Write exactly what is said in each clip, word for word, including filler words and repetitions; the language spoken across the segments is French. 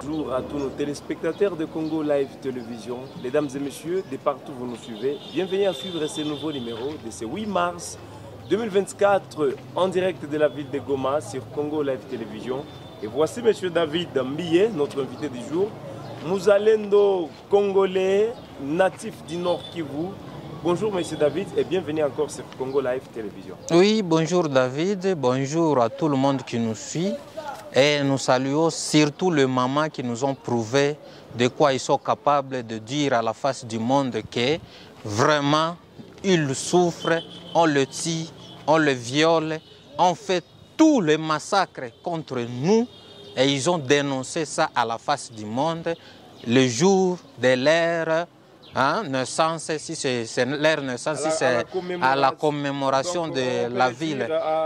bonjour à tous nos téléspectateurs de Congo Live Télévision. Mesdames et messieurs, de partout vous nous suivez, bienvenue à suivre ce nouveau numéro de ce huit mars deux mille vingt-quatre en direct de la ville de Goma sur Congo Live Télévision. Et voici M. David Mbiye, notre invité du jour. Mouzalendo congolais, natif du Nord Kivu. Bonjour M. David et bienvenue encore sur Congo Live Télévision. Oui, bonjour David, bonjour à tout le monde qui nous suit. Et nous saluons surtout les mamans qui nous ont prouvé de quoi ils sont capables de dire à la face du monde que vraiment ils souffrent, on le tue, on le viole, on fait tous les massacres contre nous et ils ont dénoncé ça à la face du monde le jour de leur hein, naissance, si c'est leur naissance, si c'est à la commémoration donc, de la ville.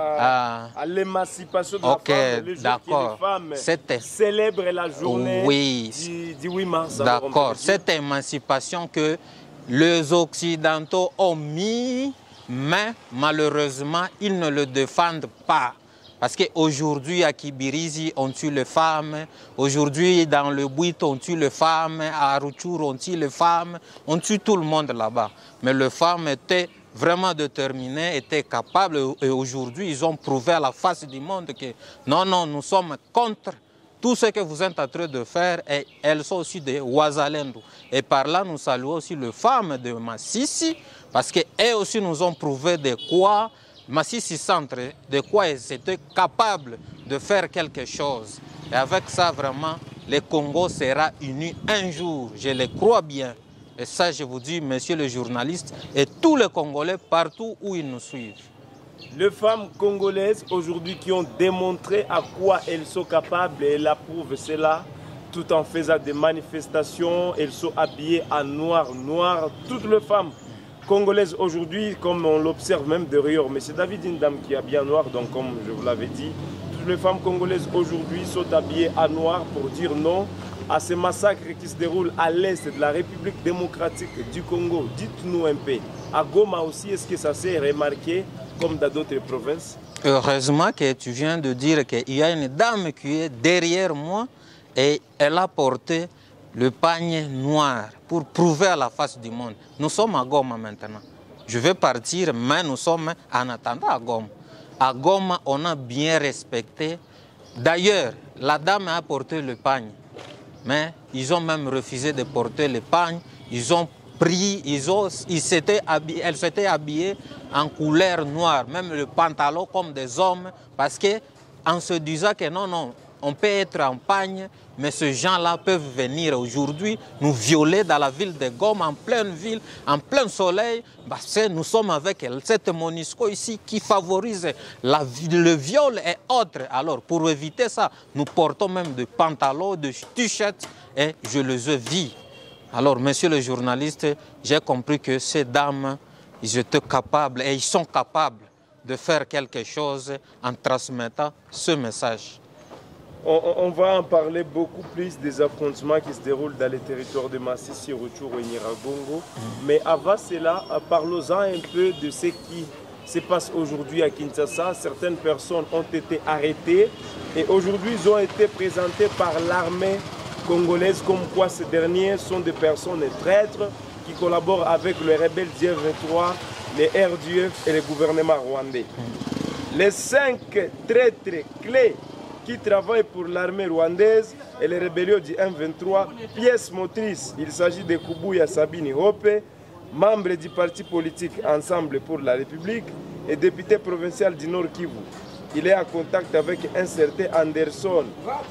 À, à, à l'émancipation de okay, la femme, le jour d'accord. que les femmes célèbrent la journée oui. du, du huit mars. D'accord, cette émancipation que les Occidentaux ont mis, mais malheureusement, ils ne le défendent pas. Parce qu'aujourd'hui, à Kibirizi, on tue les femmes. Aujourd'hui, dans le Buit, on tue les femmes. À Aruchur, on tue les femmes. On tue tout le monde là-bas. Mais les femmes étaient vraiment déterminées, étaient capables. Et aujourd'hui, ils ont prouvé à la face du monde que non, non, nous sommes contre tout ce que vous êtes en train de faire. Et elles sont aussi des Ouazalendo. Et par là, nous saluons aussi les femmes de Massissi. Parce qu'elles aussi nous ont prouvé de quoi Massissi Centre, de quoi ils étaient capables de faire quelque chose. Et avec ça, vraiment, le Congo sera uni un jour, je le crois bien. Et ça, je vous dis, messieurs les journalistes, et tous les Congolais, partout où ils nous suivent. Les femmes congolaises, aujourd'hui, qui ont démontré à quoi elles sont capables, et elles approuvent cela, tout en faisant des manifestations, elles sont habillées en noir, noir, toutes les femmes congolaises aujourd'hui, comme on l'observe même derrière, mais c'est David, une dame qui est habillée en noir, donc comme je vous l'avais dit, toutes les femmes congolaises aujourd'hui sont habillées en noir pour dire non à ces massacres qui se déroulent à l'est de la République démocratique du Congo. Dites-nous un peu, à Goma aussi, est-ce que ça s'est remarqué comme dans d'autres provinces? Heureusement que tu viens de dire qu'il y a une dame qui est derrière moi et elle a porté le panier noir pour prouver à la face du monde. Nous sommes à Goma maintenant. Je vais partir, mais nous sommes en attendant à Goma. À Goma, on a bien respecté. D'ailleurs, la dame a porté le panier, mais ils ont même refusé de porter le panier. Ils ont pris, ils ont, ils s'étaient habillés, elle s'était habillée en couleur noire, même le pantalon comme des hommes, parce qu'en se disant que non, non, on peut être en pagne, mais ces gens-là peuvent venir aujourd'hui nous violer dans la ville de Goma, en pleine ville, en plein soleil, parce que nous sommes avec cette MONUSCO ici qui favorise la, le viol et autres. Alors, pour éviter ça, nous portons même des pantalons, des t-shirts, et je les ai vus. Alors, messieurs les journalistes, j'ai compris que ces dames, ils étaient capables, et ils sont capables de faire quelque chose en transmettant ce message. On, on va en parler beaucoup plus des affrontements qui se déroulent dans les territoires de Massissi, Rutshuru et Nyiragongo. Mm. Mais avant cela, parlons-en un peu de ce qui se passe aujourd'hui à Kinshasa. Certaines personnes ont été arrêtées et aujourd'hui ils ont été présentés par l'armée congolaise comme quoi ces derniers sont des personnes traîtres qui collaborent avec les rebelles du M vingt-trois, les R D F et le gouvernement rwandais. Mm. Les cinq traîtres clés qui travaillent pour l'armée rwandaise et les rébellions du M vingt-trois, pièce motrice. Il s'agit de Kubuya Sabini Hope, membre du parti politique Ensemble pour la République et député provincial du Nord Kivu. Il est en contact avec un certain Anderson,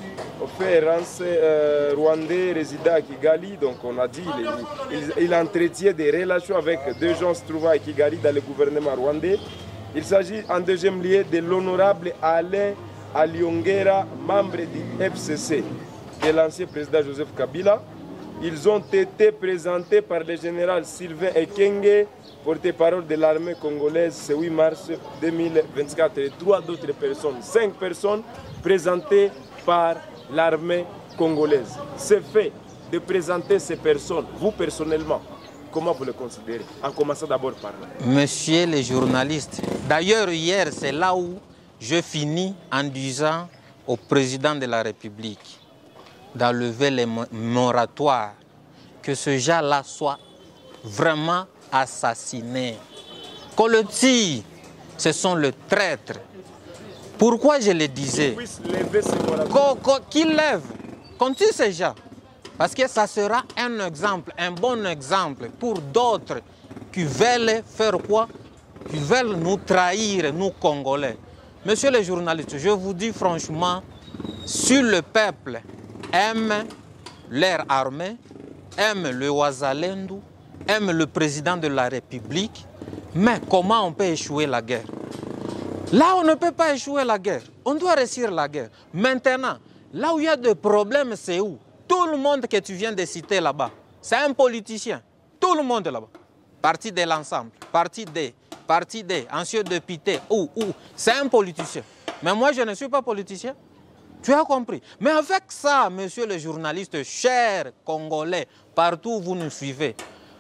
opérance euh, rwandais résident à Kigali. Donc on a dit il, il, il entretient des relations avec deux gens se trouvant à Kigali dans le gouvernement rwandais. Il s'agit en deuxième lieu de l'honorable Alain Aliongera, membre du F C C, de l'ancien président Joseph Kabila. Ils ont été présentés par le général Sylvain Ekenge, porte-parole de l'armée congolaise, ce huit mars deux mille vingt-quatre. Et trois d'autres personnes, cinq personnes présentées par l'armée congolaise. Ce fait de présenter ces personnes, vous personnellement, comment vous le considérez? En commençant d'abord par là. Monsieur les journalistes, d'ailleurs hier c'est là où je finis en disant au président de la République, d'enlever les moratoires, que ce gens-là soit vraiment assassiné. Qu'on le tire, ce sont les traîtres. Pourquoi je le disais? Qu'il lève, qu'on tue ces gens. Parce que ça sera un exemple, un bon exemple pour d'autres qui veulent faire quoi? Qui veulent nous trahir, nous Congolais. Monsieur les journalistes, je vous dis franchement, si le peuple aime leur armée, aime le Ouazalendou, aime le président de la République, mais comment on peut échouer la guerre? Là, on ne peut pas échouer la guerre. On doit réussir la guerre. Maintenant, là où il y a des problèmes, c'est où? Tout le monde que tu viens de citer là-bas, c'est un politicien. Tout le monde là-bas. Parti de l'ensemble, parti des, parti des, ancien député, ou, ou, c'est un politicien. Mais moi, je ne suis pas politicien. Tu as compris. Mais avec ça, monsieur le journaliste, chers Congolais, partout où vous nous suivez,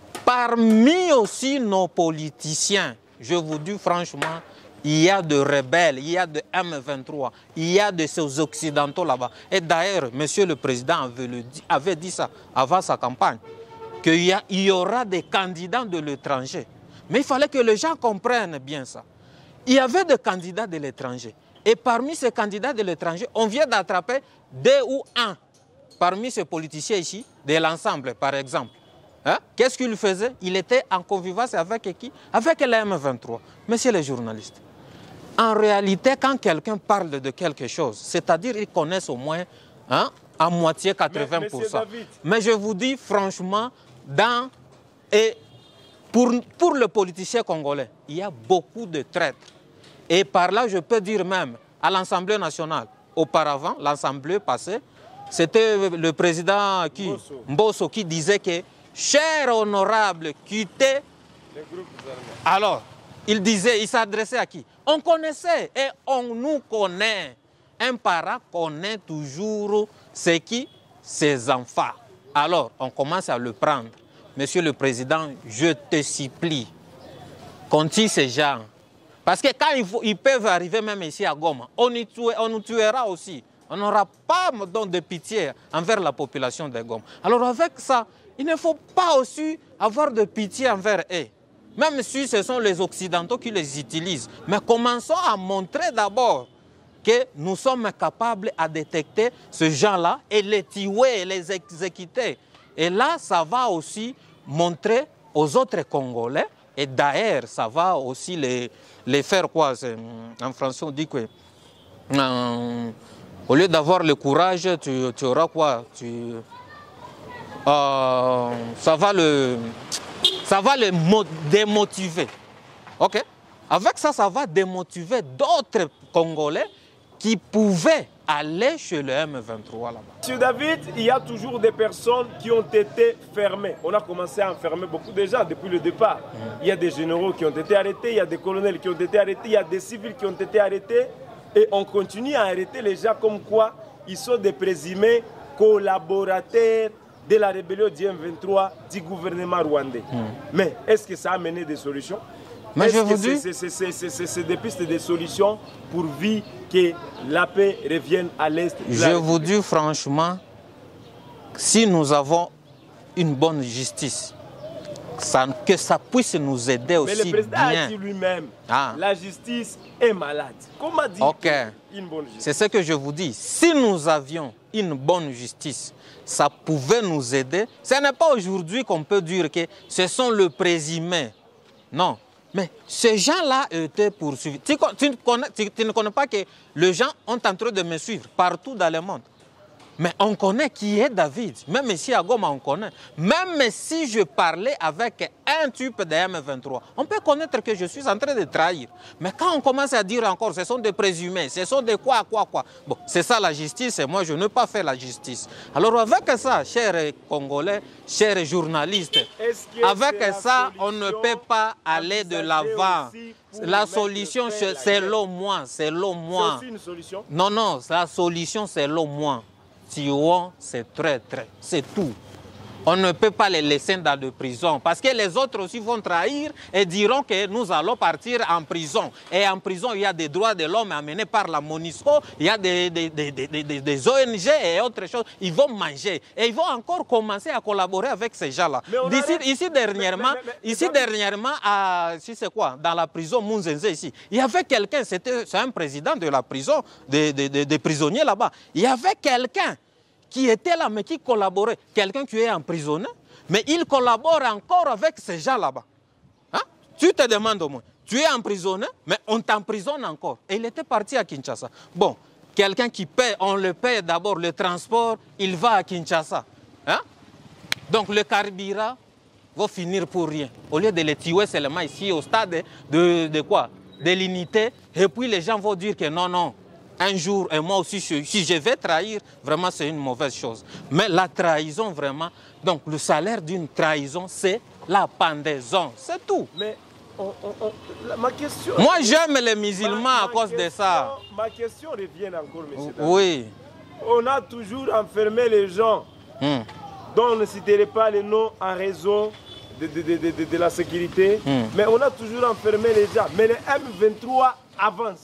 parmi aussi nos politiciens, je vous dis franchement, il y a de rebelles, il y a de M vingt-trois, il y a de ces occidentaux là-bas. Et d'ailleurs, monsieur le président avait, le dit, avait dit ça avant sa campagne, qu'il y, y aura des candidats de l'étranger. Mais il fallait que les gens comprennent bien ça. Il y avait des candidats de l'étranger. Et parmi ces candidats de l'étranger, on vient d'attraper deux ou un. Parmi ces politiciens ici, de l'ensemble par exemple. Hein? Qu'est-ce qu'il faisait? Il était en convivence avec qui? Avec les M vingt-trois. Monsieur les journalistes, en réalité, quand quelqu'un parle de quelque chose, c'est-à-dire qu'ils connaissent au moins hein, à moitié quatre-vingts pour cent. Mais, Mais je vous dis franchement, dans, et pour, pour le politicien congolais, il y a beaucoup de traîtres. Et par là, je peux dire même à l'Assemblée nationale, auparavant, l'Assemblée passée, c'était le président qui, Mbosso. Mbosso qui disait que, cher honorable, quittez les groupes armés. Alors, il disait, il s'adressait à qui? On connaissait et on nous connaît. Un parent connaît toujours ce qui? Ses enfants. Alors, on commence à le prendre. Monsieur le Président, je te supplie, continue ces gens. Parce que quand il faut, ils peuvent arriver même ici à Goma, on, y tue, on nous tuera aussi. On n'aura pas donc, de pitié envers la population de Goma. Alors avec ça, il ne faut pas aussi avoir de pitié envers eux. Même si ce sont les Occidentaux qui les utilisent. Mais commençons à montrer d'abord que nous sommes capables à détecter ce gens-là et les tuer et les exécuter. Et là, ça va aussi montrer aux autres Congolais, et d'ailleurs, ça va aussi les, les faire quoi? En français, on dit que euh, au lieu d'avoir le courage, tu, tu auras quoi? tu, euh, ça va le, ça va le démotiver. Ok? Avec ça, ça va démotiver d'autres Congolais qui pouvaient aller chez le M vingt-trois là-bas. Monsieur David, il y a toujours des personnes qui ont été fermées. On a commencé à enfermer beaucoup de gens depuis le départ. Mmh. Il y a des généraux qui ont été arrêtés, il y a des colonels qui ont été arrêtés, il y a des civils qui ont été arrêtés. Et on continue à arrêter les gens comme quoi ils sont des présumés collaborateurs de la rébellion du M vingt-trois du gouvernement rwandais. Mmh. Mais est-ce que ça a amené des solutions? Mais je vous dis, c'est des pistes de solutions pourvu que la paix revienne à l'est. Je vous dis franchement, si nous avons une bonne justice, ça, que ça puisse nous aider aussi bien. Mais le président bien. a dit lui-même, ah. la justice est malade. Comment dire okay. une bonne justice? C'est ce que je vous dis. Si nous avions une bonne justice, ça pouvait nous aider. Ce n'est pas aujourd'hui qu'on peut dire que ce sont les présumés. Non. Mais ces gens-là étaient poursuivis. Tu, tu, tu, tu ne connais pas que les gens ont en train de me suivre partout dans le monde. Mais on connaît qui est David. Même ici à Goma, on connaît. Même si je parlais avec un type de M vingt-trois, on peut connaître que je suis en train de trahir. Mais quand on commence à dire encore, ce sont des présumés, ce sont des quoi, quoi, quoi. Bon, c'est ça la justice et moi, je ne veux pas faire la justice. Alors avec ça, chers Congolais, chers journalistes, avec ça, on ne peut pas aller de l'avant. La solution, selon moi, selon moi. C'est aussi une solution? Non, non, la solution, selon moi. Tuons ces traîtres, c'est tout. on ne peut pas les laisser dans de prison parce que les autres aussi vont trahir et diront que nous allons partir en prison. Et en prison, il y a des droits de l'homme amenés par la MONUSCO, il y a des, des, des, des, des, des O N G et autres choses. Ils vont manger et ils vont encore commencer à collaborer avec ces gens-là. Ici, ici dernièrement, mais, mais, mais, ici mais, dernièrement à, si c'est quoi, dans la prison Munzenze ici, il y avait quelqu'un, c'était un président de la prison, des, des, des, des prisonniers là-bas. Il y avait quelqu'un qui était là, mais qui collaborait. Quelqu'un qui est emprisonné, mais il collabore encore avec ces gens là-bas. Hein? Tu te demandes au moins, tu es emprisonné, mais on t'emprisonne encore. Et il était parti à Kinshasa. Bon, quelqu'un qui paie, on le paie d'abord le transport, il va à Kinshasa. Hein? Donc le carburant va finir pour rien. Au lieu de les tuer seulement ici au stade de, de quoi? De l'unité. Et puis les gens vont dire que non, non. Un jour, et moi aussi, si je vais trahir, vraiment, c'est une mauvaise chose. Mais la trahison, vraiment, donc le salaire d'une trahison, c'est la pendaison. C'est tout. Mais on, on, on, la, ma question... Moi, j'aime les musulmans ma, à ma cause question, de ça. Ma question revient encore, monsieur. Oui. On a toujours enfermé les gens, hmm. dont on ne citerait pas les noms en raison de, de, de, de, de, de la sécurité. Hmm. Mais on a toujours enfermé les gens. Mais les M vingt-trois avancent.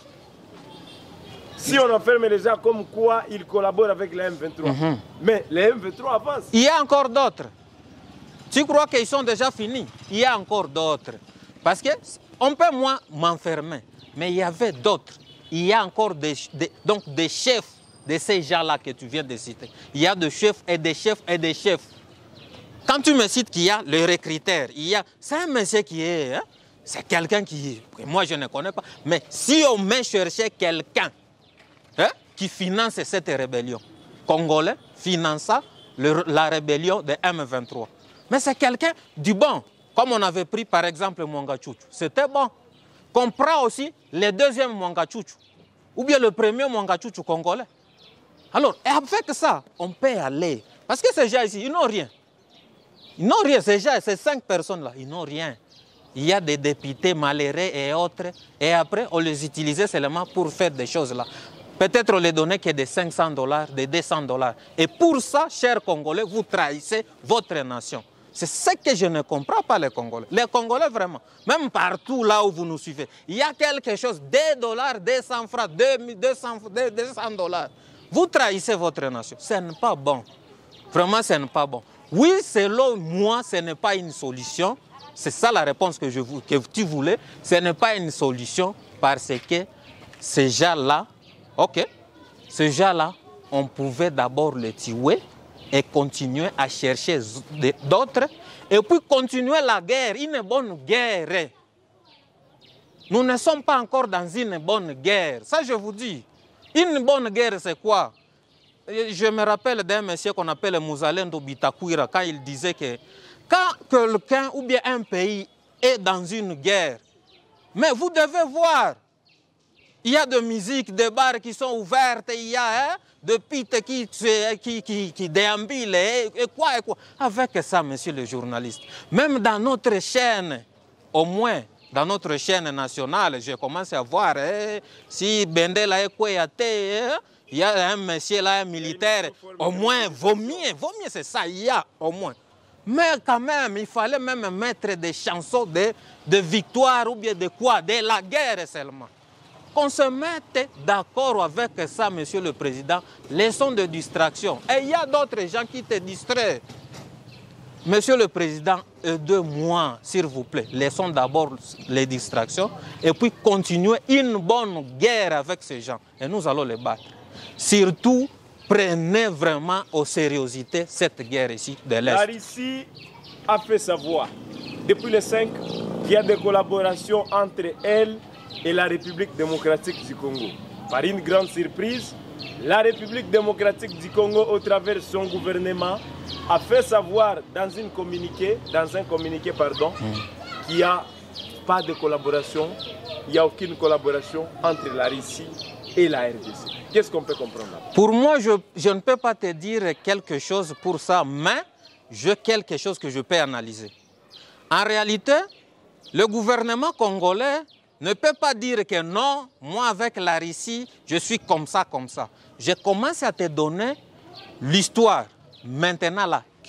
Si on enferme les gens comme quoi ils collaborent avec les M vingt-trois. Mm-hmm. Mais les M vingt-trois avancent. Il y a encore d'autres. Tu crois qu'ils sont déjà finis? Il y a encore d'autres. Parce qu'on peut moins m'enfermer. Mais il y avait d'autres. Il y a encore des, des, donc des chefs de ces gens-là que tu viens de citer. Il y a des chefs et des chefs et des chefs. Quand tu me cites qu'il y a le recruteur, il y a... C'est un monsieur qui est... Hein, c'est quelqu'un qui... Moi, je ne connais pas. Mais si on met chercher quelqu'un Hein, qui finance cette rébellion. Congolais finança le, la rébellion de M vingt-trois. Mais c'est quelqu'un du bon, comme on avait pris par exemple Mwanga Tchouchou. C'était bon. Qu'on prend aussi le deuxième Mwanga Tchouchou, ou bien le premier Mwanga Tchouchou congolais. Alors, avec ça, on peut aller. Parce que ces gens ici, ils n'ont rien. Ils n'ont rien, ces gens, ces cinq personnes-là, ils n'ont rien. Il y a des députés malheureux et autres, et après, on les utilisait seulement pour faire des choses là. Peut-être on les donnait que de cinq cents dollars, de deux cents dollars. Et pour ça, chers Congolais, vous trahissez votre nation. C'est ce que je ne comprends pas, les Congolais. Les Congolais, vraiment, même partout là où vous nous suivez, il y a quelque chose, deux dollars, deux cents francs, deux cents dollars. Vous trahissez votre nation. Ce n'est pas bon. Vraiment, ce n'est pas bon. Oui, selon moi, ce n'est pas une solution. C'est ça la réponse que, je, que tu voulais. Ce n'est pas une solution parce que ces gens-là, ok, ces gens-là, on pouvait d'abord les tuer et continuer à chercher d'autres et puis continuer la guerre, une bonne guerre. Nous ne sommes pas encore dans une bonne guerre, ça je vous dis. Une bonne guerre, c'est quoi? Je me rappelle d'un monsieur qu'on appelle Muzalendo Bitakwira quand il disait que quand quelqu'un ou bien un pays est dans une guerre, mais vous devez voir, il y a de musique, des bars qui sont ouvertes, il y a hein, de pites qui, qui, qui, qui déambulent, et, et quoi et quoi. Avec ça, monsieur le journaliste, même dans notre chaîne, au moins dans notre chaîne nationale, je commence à voir hein, si Bendela est Kouéate, hein, il y a un monsieur là, un militaire, au moins, vaut mieux, vaut mieux, c'est ça, il y a au moins. Mais quand même, il fallait même mettre des chansons de, de victoire ou bien de quoi, de la guerre seulement. Qu'on se mette d'accord avec ça, monsieur le président, les sons de distraction. Et il y a d'autres gens qui te distraient. Monsieur le président, aide-moi, s'il vous plaît. Laissons d'abord les distractions et puis continuer une bonne guerre avec ces gens. Et nous allons les battre. Surtout, prenez vraiment au sérieuxité cette guerre ici de l'Est. La Russie a fait savoir, depuis le cinq, qu'il y a des collaborations entre elle et la République démocratique du Congo. Par une grande surprise, la République démocratique du Congo, au travers de son gouvernement, a fait savoir dans, une communiqué, dans un communiqué pardon, mm. qu'il n'y a pas de collaboration, il n'y a aucune collaboration entre la Russie et la R D C. Qu'est-ce qu'on peut comprendre là? Pour moi, je, je ne peux pas te dire quelque chose pour ça, mais j'ai quelque chose que je peux analyser. En réalité, le gouvernement congolais ne peut pas dire que non, moi avec la Russie, je suis comme ça, comme ça. Je commence à te donner l'histoire, maintenant là,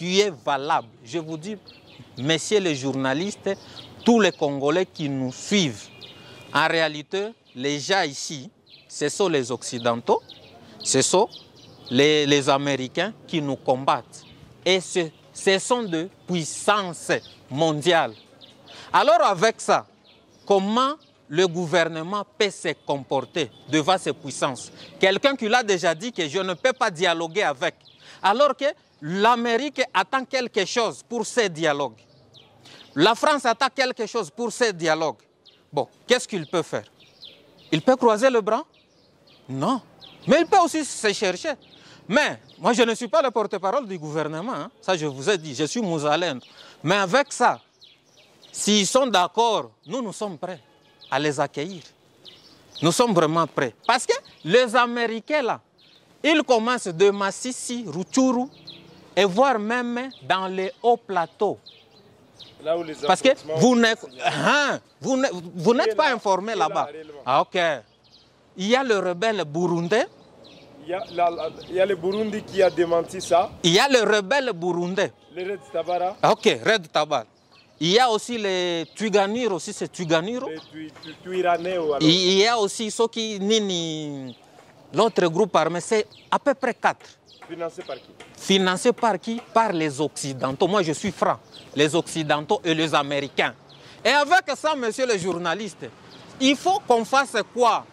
qui est valable. Je vous dis, messieurs les journalistes, tous les Congolais qui nous suivent, en réalité, les gens ici, ce sont les Occidentaux, ce sont les, les Américains qui nous combattent. Et ce, ce sont de puissances mondiales. Alors avec ça, comment le gouvernement peut se comporter devant ces puissances? Quelqu'un qui l'a déjà dit que je ne peux pas dialoguer avec. Alors que l'Amérique attend quelque chose pour ces dialogues. La France attend quelque chose pour ces dialogues. Bon, qu'est-ce qu'il peut faire? Il peut croiser le bras? Non. Mais il peut aussi se chercher. Mais moi, je ne suis pas le porte-parole du gouvernement. Hein. Ça, je vous ai dit, je suis Mouzalène. Mais avec ça, s'ils sont d'accord, nous, nous sommes prêts à les accueillir. Nous sommes vraiment prêts. Parce que les Américains, là, ils commencent de Massissi, Rutshuru, et voire même dans les hauts plateaux. Là où les Parce que vous n'êtes hein, vous vous n'êtes pas informé là-bas. Ah, ok. Il y a le rebelle burundais. Il y a, la, la, il y a le Burundi qui a démenti ça. Il y a le rebelle burundais. Le Red Tabara. Ok, Red Tabara. Il y a aussi les Tuganiro, aussi c'est Tuganiro. Les Tuiraneo. Il y a aussi ceux qui Nini, l'autre groupe armé, c'est à peu près quatre. Financé par qui? Financé par qui? Par les Occidentaux. Moi, je suis franc. Les Occidentaux et les Américains. Et avec ça, monsieur le journaliste, il faut qu'on fasse quoi?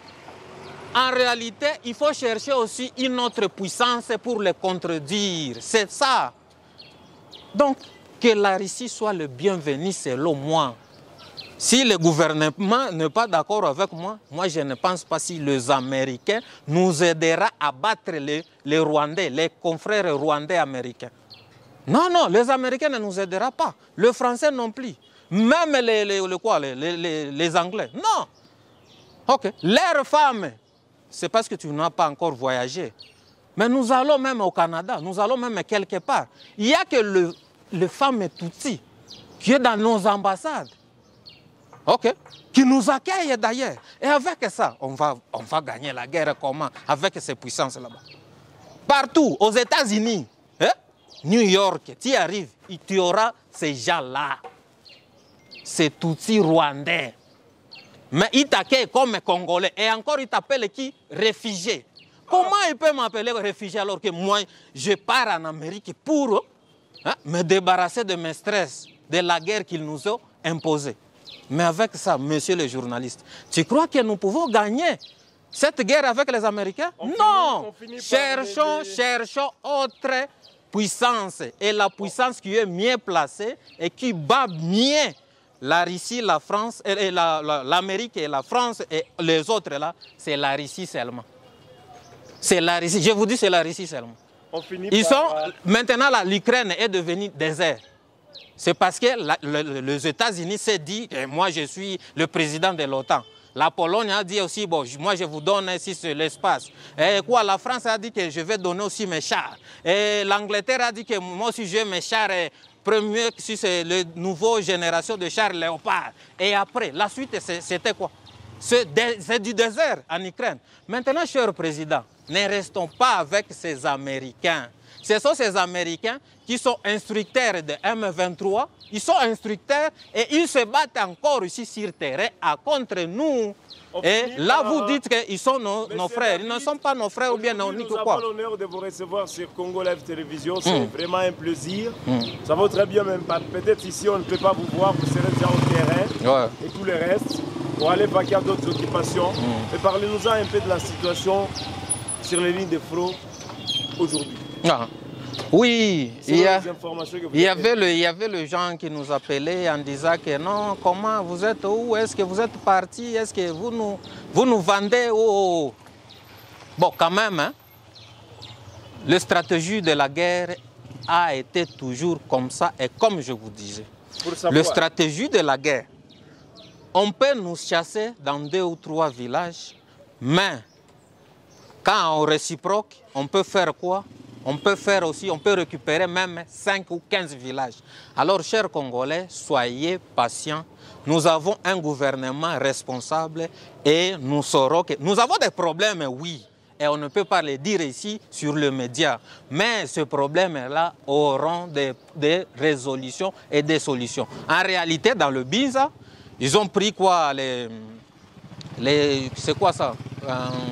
En réalité, il faut chercher aussi une autre puissance pour les contredire. C'est ça. Donc, que la Russie soit le bienvenu selon moi. Si le gouvernement n'est pas d'accord avec moi, moi je ne pense pas si les Américains nous aideront à battre les, les Rwandais, les confrères rwandais américains. Non, non, les Américains ne nous aideront pas. Les Français non plus. Même les, les, les, quoi, les, les, les Anglais. Non. Ok. Leurs femmes, c'est parce que tu n'as pas encore voyagé. Mais nous allons même au Canada, nous allons même quelque part. Il n'y a que le, les femmes Tutsi qui est dans nos ambassades. Ok, qui nous accueillent d'ailleurs. Et avec ça, on va, on va gagner la guerre comment? Avec ces puissances là-bas. Partout, aux États-Unis, hein? New York, tu y arrives, tu auras ces gens-là. Ces Tutsis rwandais. Mais ils t'accueillent comme Congolais. Et encore, ils t'appellent qui? Réfugiés. Comment ils peuvent m'appeler réfugié alors que moi, je pars en Amérique pour hein, me débarrasser de mes stress, de la guerre qu'ils nous ont imposée? Mais avec ça, monsieur le journaliste, tu crois que nous pouvons gagner cette guerre avec les Américains? On non! Finit, finit cherchons, les... cherchons autre puissance. Et la puissance qui est mieux placée et qui bat mieux la Russie, la France, et la, la, l'Amérique et la France et les autres là, c'est la Russie seulement. C'est la Russie. Je vous dis, c'est la Russie seulement. On finit Ils par... sont, maintenant, l'Ukraine est devenue désert. C'est parce que la, le, les États-Unis s'est dit, et moi je suis le président de l'OTAN. La Pologne a dit aussi, bon, moi je vous donne ici l'espace. Et quoi, la France a dit que je vais donner aussi mes chars. Et l'Angleterre a dit que moi aussi j'ai mes chars, premier, si c'est la nouvelle génération de chars Léopard. Et après, la suite, c'était quoi? C'est du désert en Ukraine. Maintenant, cher président, ne restons pas avec ces Américains. Ce sont ces Américains qui sont instructeurs de M vingt-trois. Ils sont instructeurs et ils se battent encore ici sur terrain à contre nous. On et là, par... vous dites qu'ils sont nos, nos frères. Ils ne sont pas nos frères ou bien nos ni quoi. Nous avons l'honneur de vous recevoir sur Congo Live Télévision. C'est mm. vraiment un plaisir. Mm. Ça vaut très bien, même peut-être ici, on ne peut pas vous voir. Vous serez déjà au terrain ouais. et tout le reste pour aller vaquer à d'autres occupations. Mm. Et parlez-nous un peu de la situation sur les lignes de front aujourd'hui. Ah. Oui, il y, a, il, y avait le, il y avait le gens qui nous appelaient en disant que non, comment vous êtes où, est-ce que vous êtes parti, est-ce que vous nous, vous nous vendez oh. Bon, quand même, hein, la stratégie de la guerre a été toujours comme ça et comme je vous disais. La stratégie de la guerre, on peut nous chasser dans deux ou trois villages, mais quand on réciproque, on peut faire quoi? On peut faire aussi, on peut récupérer même cinq ou quinze villages. Alors, chers Congolais, soyez patients. Nous avons un gouvernement responsable et nous saurons que nous avons des problèmes, oui. et on ne peut pas le dire ici sur le média. Mais ce problème-là auront des, des résolutions et des solutions. En réalité, dans le Binza, ils ont pris quoi les, les, c'est quoi ça euh,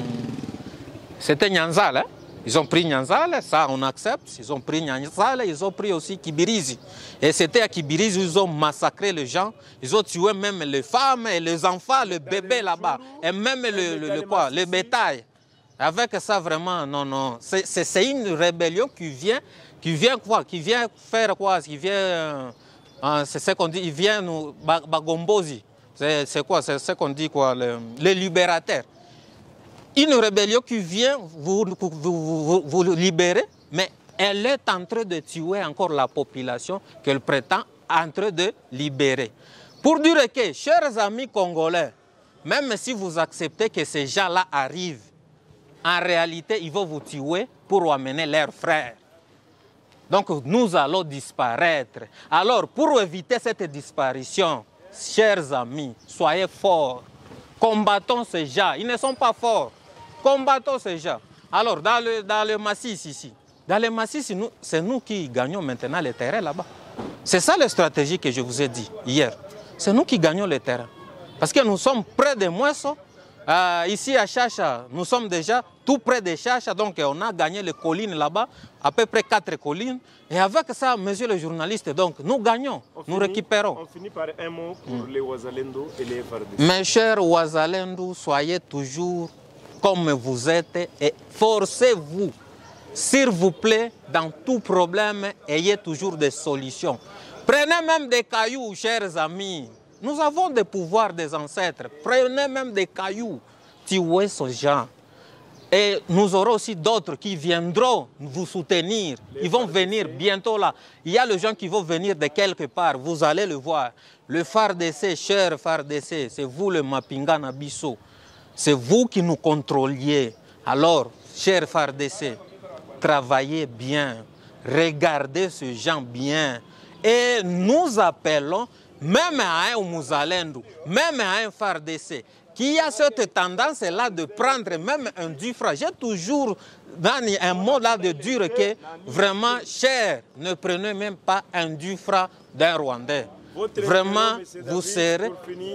C'était Nyanzal, hein? Ils ont pris Nyanzal, ça on accepte. Ils ont pris Nyanzal, ils ont pris aussi Kibirizi. Et c'était à Kibirizi, ils ont massacré les gens. Ils ont tué même les femmes et les enfants, les bébés là-bas. Et même le, le, le, quoi, le bétail. Avec ça, vraiment, non, non. C'est une rébellion qui vient, qui vient quoi? Qui vient faire quoi? Qui vient, euh, c'est ce qu'on dit, il vient nous, Bagombozi. C'est quoi? C'est ce qu'on dit quoi? Le, les libérateurs. Une rébellion qui vient vous, vous, vous, vous libérer, mais elle est en train de tuer encore la population qu'elle prétend en train de libérer. Pour dire que, chers amis congolais, même si vous acceptez que ces gens-là arrivent, en réalité, ils vont vous tuer pour amener leurs frères. Donc, nous allons disparaître. Alors, pour éviter cette disparition, chers amis, soyez forts. Combattons ces gens. Ils ne sont pas forts. Combattons ces gens. Alors, dans le, dans le massif ici, dans le massif, c'est nous qui gagnons maintenant le terrain là-bas. C'est ça la stratégie que je vous ai dit hier. C'est nous qui gagnons le terrain. Parce que nous sommes près de Mouesso. Euh, ici à Chacha, nous sommes déjà tout près de Chacha. Donc, on a gagné les collines là-bas, à peu près quatre collines. Et avec ça, monsieur le journaliste, donc, nous gagnons, on nous finit, récupérons. On finit par un mot pour mm. les Ouazalendo et les F R D C. Mes chers Ouazalendo, soyez toujours comme vous êtes et forcez-vous. S'il vous plaît, dans tout problème, ayez toujours des solutions. Prenez même des cailloux, chers amis. Nous avons des pouvoirs des ancêtres. Prenez même des cailloux. Tuez ces gens. Et nous aurons aussi d'autres qui viendront vous soutenir. Ils vont venir bientôt là. Il y a les gens qui vont venir de quelque part. Vous allez le voir. Le F A R D C, cher F A R D C, c'est vous le Mapinga Nabiso. C'est vous qui nous contrôliez. Alors, cher F A R D C, travaillez bien. Regardez ces gens bien. Et nous appelons, même à un Mouzalendo, même à un F A R D C, qui a cette tendance-là de prendre même un dufra. J'ai toujours donné un mot là de dire que vraiment, cher, ne prenez même pas un dufra d'un Rwandais. Vraiment, vous serez...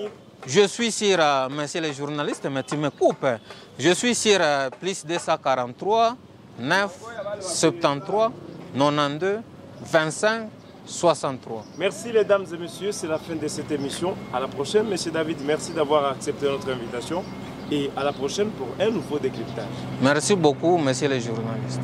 Je suis sur, euh, monsieur le journaliste, mais tu me coupes. Je suis sur euh, plus deux cent quarante-trois, neuf, soixante-treize, quatre-vingt-douze, vingt-cinq, soixante-trois. Merci les dames et messieurs, c'est la fin de cette émission. À la prochaine, monsieur David, merci d'avoir accepté notre invitation. Et à la prochaine pour un nouveau décryptage. Merci beaucoup, monsieur le journaliste.